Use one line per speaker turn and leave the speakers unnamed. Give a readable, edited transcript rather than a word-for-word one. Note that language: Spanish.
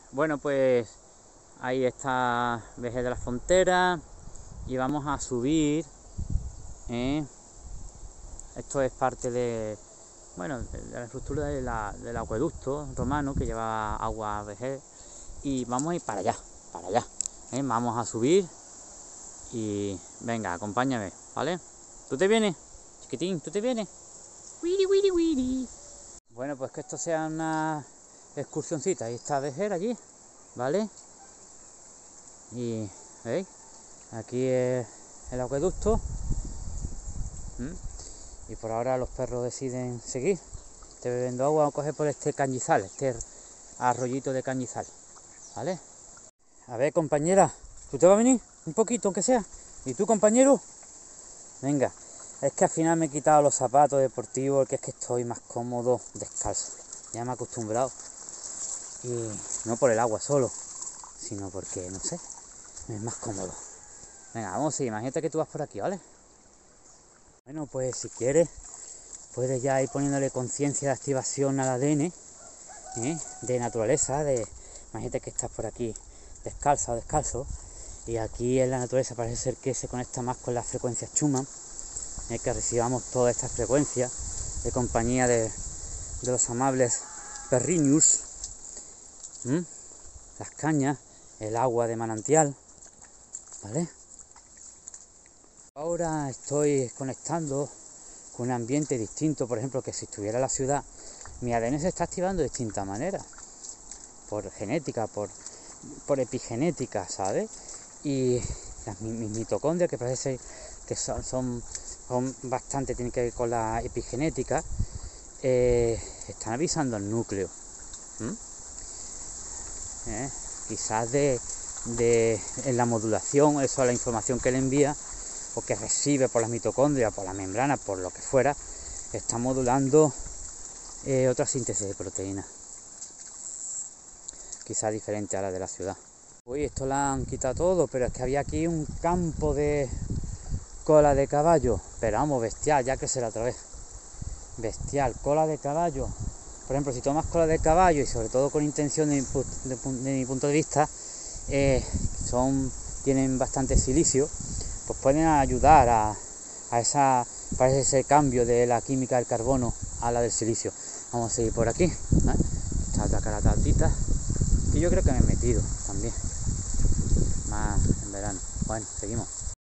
Bueno, pues ahí está Vejez de la Frontera y vamos a subir. Esto es parte de, bueno, de la estructura del acueducto romano que lleva agua a Vejez, y vamos a ir para allá, para allá. Vamos a subir y venga, acompáñame, ¿vale? ¿Tú te vienes? Chiquitín, ¿tú te vienes? Wiri, wiri, wiri. Bueno, pues que esto sea una excursioncita. Ahí está Vejer allí, ¿vale? Y ¿veis? Aquí es el acueducto. Y por ahora los perros deciden seguir. Estoy bebiendo agua, vamos a coger por este cañizal, este arroyito de cañizal, ¿vale? A ver, compañera, ¿tú te vas a venir? Un poquito, aunque sea. ¿Y tú, compañero? Venga, es que al final me he quitado los zapatos deportivos, porque es que estoy más cómodo descalzo. Ya me he acostumbrado. Y no por el agua solo, sino porque, no sé, es más cómodo. Venga, vamos a seguir. Imagínate que tú vas por aquí, ¿vale? Bueno, pues si quieres, puedes ya ir poniéndole conciencia de activación al ADN, de naturaleza, imagínate que estás por aquí descalza o descalzo, y aquí en la naturaleza parece ser que se conecta más con las frecuencias Schumann, que recibamos todas estas frecuencias de compañía de los amables perriños, las cañas, el agua de manantial, ¿vale? Ahora estoy conectando con un ambiente distinto, por ejemplo, que si estuviera en la ciudad, mi ADN se está activando de distinta manera, por genética, por epigenética, ¿sabes? Y mis mitocondrias, que parece que son bastante, tienen que ver con la epigenética, están avisando al núcleo. Quizás en la modulación, eso, la información que le envía o que recibe por las mitocondrias, por la membrana, por lo que fuera, está modulando otra síntesis de proteínas, quizás diferente a la de la ciudad. Uy, esto lo han quitado todo, pero es que había aquí un campo de cola de caballo, pero vamos, bestial, ya crecerá otra vez. Bestial, cola de caballo. Por ejemplo, si tomas cola de caballo, y sobre todo con intención de mi punto de vista, tienen bastante silicio, pues pueden ayudar a ese cambio de la química del carbono a la del silicio. Vamos a seguir por aquí, Esta otra caratatita, que yo creo que me he metido también, más en verano. Bueno, seguimos.